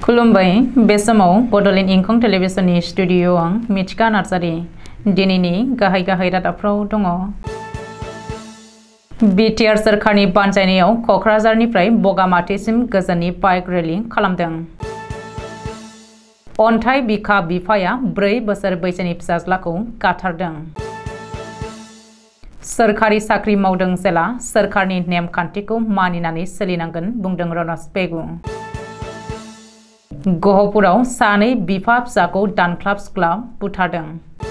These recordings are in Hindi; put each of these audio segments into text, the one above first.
खुलुमबाय बे समाव बडोलेण्ड इंखं टेलिभिजननि स्टुडिअ आं मिथिका नार्जारि दिनैनि गाहाय रादाबफ्राव दङ। बिटिआर सोरखारनि बानजायनायाव क'क्राझारनिफ्राय बगामाथिसिम गोजोननि बाइक रेलि खालामदों। अन्थाइ बिखा बिफाया 4 बोसोर बैसोनि फिसाज्लाखौ गाथारदों। सोरखारि साख्रि मावदों जेला सोरखारनि नेमखान्थिखौ मानिनानै सोलिनांगोन बुंदों रनस पेगु। गहपुराव सानै बिफा फिसाखौ दानख्लाब बुथारदों।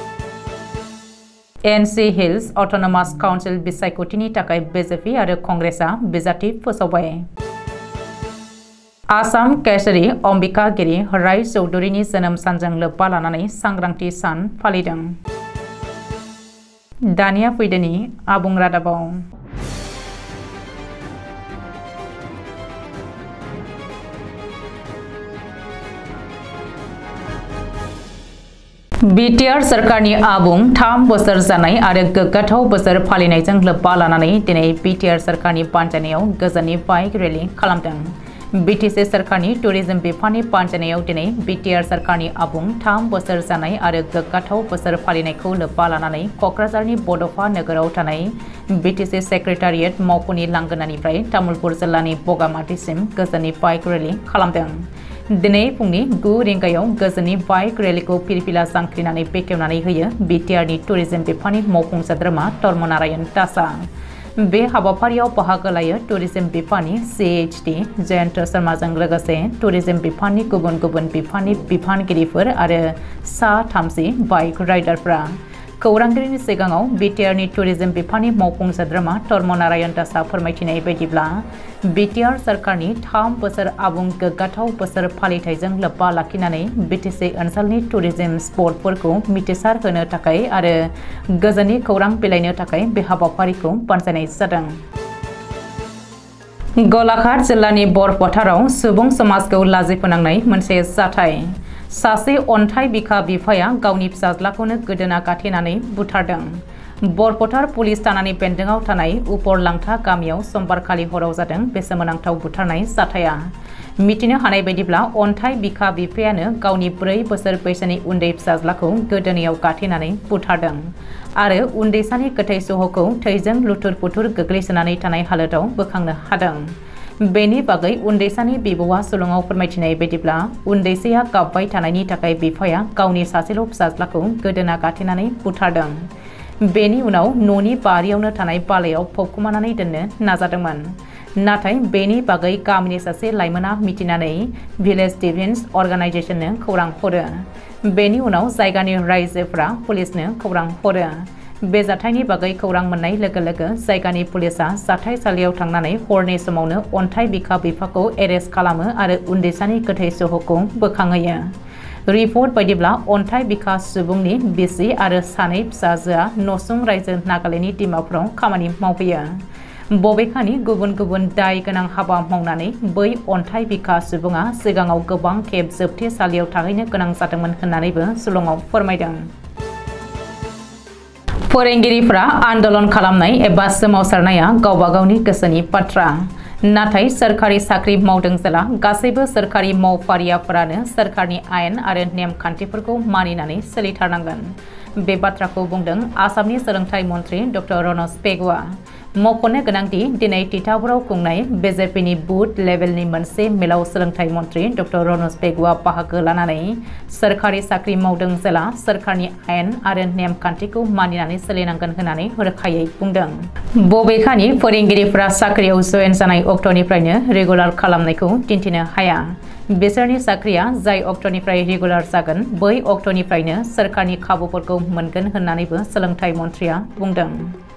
एनसि हिल्स अट'नमास काउन्सिल बिसायख'थिनि थाखाय बिजेपि आरो कंग्रेसआ बिजाथि फोसावबाय। आसाम केसरी अम्बिकागिरि राय चौधुरीनि जोनोम सानजों लोब्बा लानानै सांग्रांथि सान फालिदों। दानिया फैदोनि आबुं रादाबाव। बिटिआर सोरखारनि आबुं 3 बोसोर जानाय आरो गोग्गाथाव बोसोर फालिनायजों लोब्बा लानानै दिनै बिटिआर सोरखारनि बानजायनायाव गोजोननि बाइक रेलि खालामदों। बिटिसि सोरखारनि टुरिज्म बिफाननि बानजायनायाव दिनै बिटिआर सोरखारनि आबुं 3 बोसोर जानाय आरो गोग्गाथाव बोसोर फालिनायखौ लोब्बा लानानै क'क्राझारनि बड'फा नोगोराव थानाय बिटिसि सेक्रेटारियेट मावख'नि लांगोनानिफ्राय तामुलपुर जिल्लानि बगामाथिसिम गोजोननि बाइक रेलि खालामदों। दिनै फुंनि 9 रिंगायाव गोजोननि बाइक रेलिखौ फिरफिला जांख्रिनानै बेखेवनानै होयो बिटिआरनि टुरिज्म बिफाननि मावफुं सोद्रोमा धर्मनारायण दासआ। बे हाबाफारियाव बाहागो लायो टुरिज्म बिफाननि CHD जयन्त शर्माजों लोगोसे टुरिज्म बिफाननि गुबुन बिफाननि बिफानगिरिफोर आरो सा 30 बाइक राइडारफ्रा। खौरांगिरिनि सिगाङाव बिटिआरनि टुरिज्म बिफाननि मावफुं सोद्रोमा धर्मनारायण दासआ फोरमायथिनाय बायदिब्ला बिटिआर सोरखारनि 3 बोसोर आबुं गोग्गाथाव बोसोर फालिथायजों लोब्बा लाखिनानै बिटिसि ओनसोलनि टुरिज्म स्पटफोरखौ मिथिसार होनो थाखाय आरो गोजोननि खौरां बिलाइनो थाखाय बे हाबाफारिखौ बानजायनाय जादों। गलाघाट जिल्लानि बरपथाराव सुबुं समाजखौ लाजि फोनांनाय मोनसे जाथाय। सासे अन्थाइ बिखा बिफाया गावनि फिसाज्लाखौनो गोदोना गाथेनानै बुथारदों। बरपथार पुलिस थानानि बेन्दोंआव थानाय उपरलांथा गामियाव समबारखालि हराव जादों बे सोमोनांथाव बुथारनाय जाथाया। मिथिनो हानाय बायदिब्ला अन्थाइ बिखा बिफायानो गावनि 4 बोसोर बैसोनि उन्दै फिसाज्लाखौ गोदोनायाव गाथेनानै बुथारदों आरो उन्दैसानि गोथै सह'खौ थैजों लुथुर पुथुर गोग्लैसोनानै थानाय हालोदाव बोखांनो हादों। बेनि बागै उन्दैसानि बिबौआ सुलुङाव फोरमायथिनाय बायदिब्ला उन्दैसाया गाबबाय थानायनि थाखाय बिफाया गावनि सासेल' फिसाज्लाखौ गोदोना गाथेनानै बुथारदों। बेनि उनाव न'नि बारियावनो थानाय बालायाव फबखुमानानै दोननो नाजादोंमोन। नाथाय बेनि बागै गामिनि सासे लाइमोना मिथिनानै भिलेज डिफेन्स अर्गानाइजेशननो खौरां हरो। बेनि उनाव जायगानि रायजोफोरा पुलिसनो खौरां हरो। बे जाथायनि बागै खौरां मोननाय लोगो लोगो जायगानि पुलिसआ जाथायसालियाव थांनानै हरनि समावनो अन्थाइ बिखा बिफाखौ एरेस्ट खालामो आरो उन्दैसानि गोथै सह'खौ बोखांहोयो। रिपर्ट बायदिब्ला अन्थाइ बिखा सुबुंनि बिसि आरो सानै फिसाजोआ नसुं रायजो नागालेण्डनि डिमापुराव खामानि मावहैयो। बबेखानि गुबुन दाय गोनां हाबा मावनानै बै अन्थाइ बिखा सुबुङा सिगाङाव गोबां खेब जोबथेसालियाव थाहैनो गोनां जादोंमोन होननानैबो सुलुङाव फोरमायदों। फोरोंगिरिफ्रा आन्दोलन खालामनाय एबा सोमावसारनाया गावबा गावनि गोसोनि बाथ्रा। नाथाय सोरखारि साख्रि मावदों जेला गासैबो सोरखारि मावफारियाफोरानो सोरखारनि आयेन आरो नेमखान्थिफोरखौ मानिनानै सोलिथारनांगोन। बे बाथ्राखौ बुंदों आसामनि सोलोंथाइ मन्थ्रि डक्टर रनस पेगुआ। मख'नो गोनांदि दिनै तिताबराव खुंनाय बिजेपिनि बुथ लेभेलनि मोनसे मेलाव सोलोंथाइ मन्थ्रि डक्टर रनस पेगुआ बाहागो लानानै सोरखारि साख्रि मावदों जेला सोरखारनि आयेन आरो नेमखान्थिखौ मानिनानै सोलिनांगोन होननानै रोखायै बुंदों। बबेखानि फोरोंगिरिफ्रा साख्रियाव जयेन जानाय अक्ट'निफ्रायनो रेगुलार खालामनायखौ दिन्थिनो हाया। बिसोरनि साख्रिया जाय अक्ट'निफ्राय रेगुलार जागोन बै अक्ट'निफ्रायनो सोरखारनि खाबुफोरखौ मोनगोन होननानैबो सोलोंथाइ मन्थ्रिया बुंदों।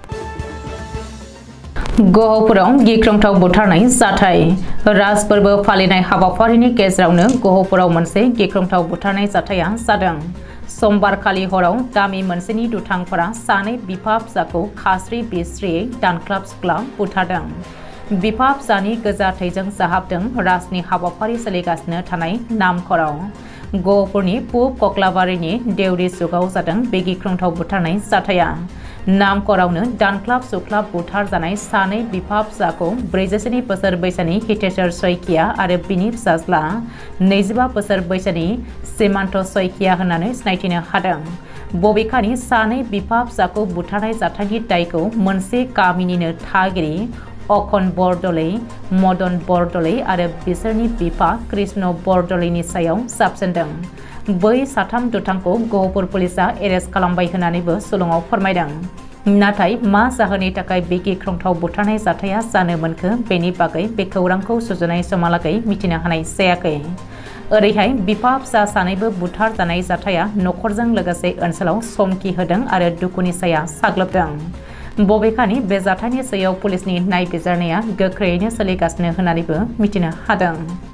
गहपुराव गिख्रंथाव बुथारनाय जाथाय। राज फोरबो फालिनाय हाबाफारिनि गेजेरावनो गहपुराव मोनसे गिख्रंथाव बुथारनाय जाथाया जादों। समबारखालि हराव गामि मोनसेनि दुथांफोरा सानै बिफा फिसाखौ खास्रि बिस्रियै दानख्लाब बुथारदों। बिफा फिसानि गोजा थैजों जाहाबदों राजनि हाबाफारि सोलिगासिनो थानाय नामखराव। गहपुरनि पुब कक्लाबारिनि देउरि जुगाव जादों बे गिख्रंथाव बुथारनाय जाथाया। नामकरावनो दानख्लाब सुख्लाब बुथार जानाय सानै बिफा फिसाखौ 42 बोसोर बैसोनि हितेश्वर सयकिया आरो बिनि फिसाज्ला 25 बोसोर बैसोनि सीमान्त सयकिया होननानै सिनायथिनो हादों। बबेखानि सानै बिफा फिसाखौ बुथारनाय जाथायनि दायखौ मोनसे गामिनिनो थागिरि अखन बरदलै, मदन बरदलै आरो बिसोरनि बिफा कृष्ण बरदलैनि सायाव जाबसिनदों। बै साथाम दुथांखौ गहपुर पुलिसा एरेस्ट खालामबाय होननानैबो सुलुङाव फोरमायदों। नाथाय मा जाहोननि थाखाय बे गिख्रंथाव बुथारनाय जाथाया जानो मोनखो बेनि बागै बे खौरांखौ सुजुनाय समहालागै मिथिनो हानाय जायाखै। ओरैहाय बिफा फिसा सानैबो बुथार जानाय जाथाया नखरजों लोगोसे ओनसोलाव समखि होदों आरो दुखुनि साया साग्लोबदों। बबेखानि बे जाथायनि सायाव पुलिसनि नायबिजिरनाया गोख्रैयैनो सोलिगासिनो होननानैबो मिथिनो हादों।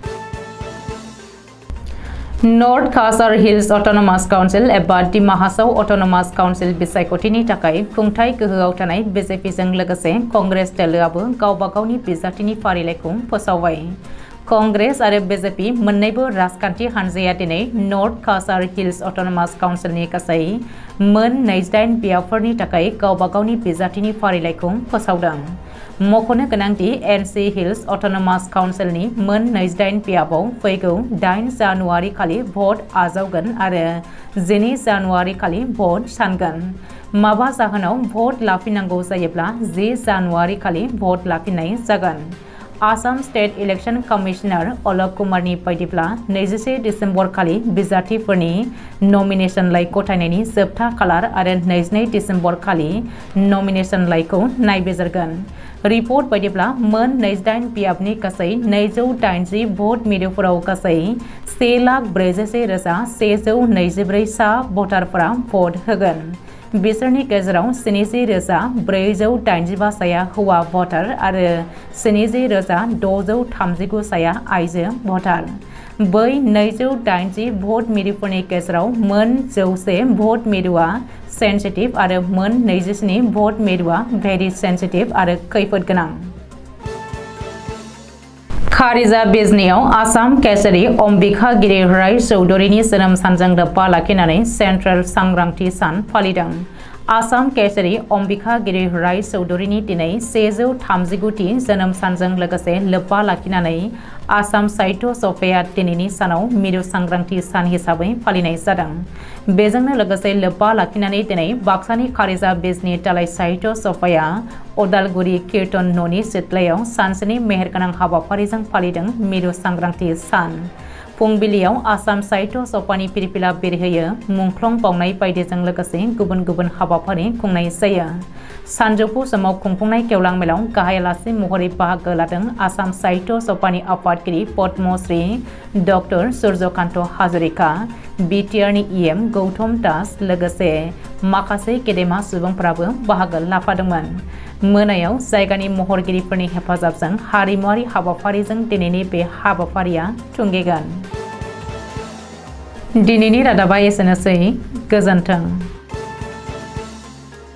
North Kasar hills autonomous council एबा डिमा हासाव अट'नमास काउन्सिल बिसायख'थिनि थाखाय खुंथाय गोहोआव थानाय बिजेपिजों लोगोसे कंग्रेस दोलोआबो गावबा गावनि बिजाथिनि फारिलाइखौ फोसावबाय। कंग्रेस आरो बिजेपि मोन्नैबो राजखान्थि हान्जाया दिनै नर्थ कासार हिल्स अट'नमास काउन्सिलनि गासै मोन 28 बियाबफोरनि थाखाय गावबा गावनि बिजाथिनि फारिलाइखौ फोसावदों। मख'नो गोनांदि एनसि हिल्स अट'नमास काउन्सिलनि मोन 28 बियाबाव फैगौ 8 जानुवारि खालि भट आजावगोन आरो 12 जानुवारि खालि भट सानगोन। माबा जाहोनाव भट लाफिननांगौ जायोब्ला 10 जानुवारि खालि भट लाफिननाय जागोन। Assam state election commissioner Alok कुमारनि बायदिब्ला 21 डिसेम्बर खालि बिजाथिफोरनि नमिनेशन लाइ गथायनायनि जोबथा खालार आरो 22 डिसेम्बर खालि नमिनेशन लाइखौ नायबिजिरगोन। रिपर्ट बायदिब्ला मोन 28 बियाबनि गासै 280 भट मिरुफोराव गासै 1,46,124 सा भटारफोरा भट होगोन। बिसोरनि गेजेराव 70,485 साया हौवा भटार आरो 70,639 साया आइजो भटार। बै 280 भट मिरुफोरनि गेजेराव मोन 100 भट मिरुआ सेन्सिटिभ आरो मोन 27 भट मिरुआ भेरि सेन्सिटिभ आरो खैफोद गोनां। खारिजा बिजनीआव आसाम केसरी अम्बिका गिरि राय चौधुरीनि जोनोम सानजों लोब्बा लाखिनानै सेन्ट्रेल सांग्रांथि सान फालिदों। आसाम केसरी अम्बिका गिरि राय चौधुरीनि दिनै 139थि जोनोम सानजों लोगोसे लोब्बा लाखिनानै आसाम साहित्य सभाया दिनैनि सानाव मिरु सांग्रांथि सान हिसाबै फालिनाय जादों। बेजोंनो लोगोसे लोब्बा लाखिनानै दिनै बाक्सानि खारिजा बिजनी दालाइ साहित्य सभाया अदालगुरि कीर्तन न'नि सिथ्लायाव सानसेनि मेहेरगोनां हाबाफारिजों फालिदों मिरु सांग्रांथि सान। फुंबिलियाव आसाम साहित्य सभानि फिरफिला बिरहोयो, मुंख्लं बावनाय बायदिजों लोगोसे गुबुन गुबुन हाबाफारि खुंनाय जायो। सानजौफु समाव खुंफुंनाय गेवलां मेलाव गाहाय आलासि महरै बाहागो लादों आसाम साहित्य सभानि आफादगिरि पद्मश्री डक्टर सूर्यकान्त हाजरिका, बिटिआरनि इएम गौतम दास लोगोसे माखासे गेदेमा सुबुंफोराबो बाहागो लाफादोंमोन। मोनायाव जायगानि महरगिरिफोरनि हेफाजाबजों हारिमुआरि हाबाफारिजों दिनैनि बे हाबाफारिया थुंगेगोन। दिनैनि रादाबा एसेनोसै, गोजोन्थों।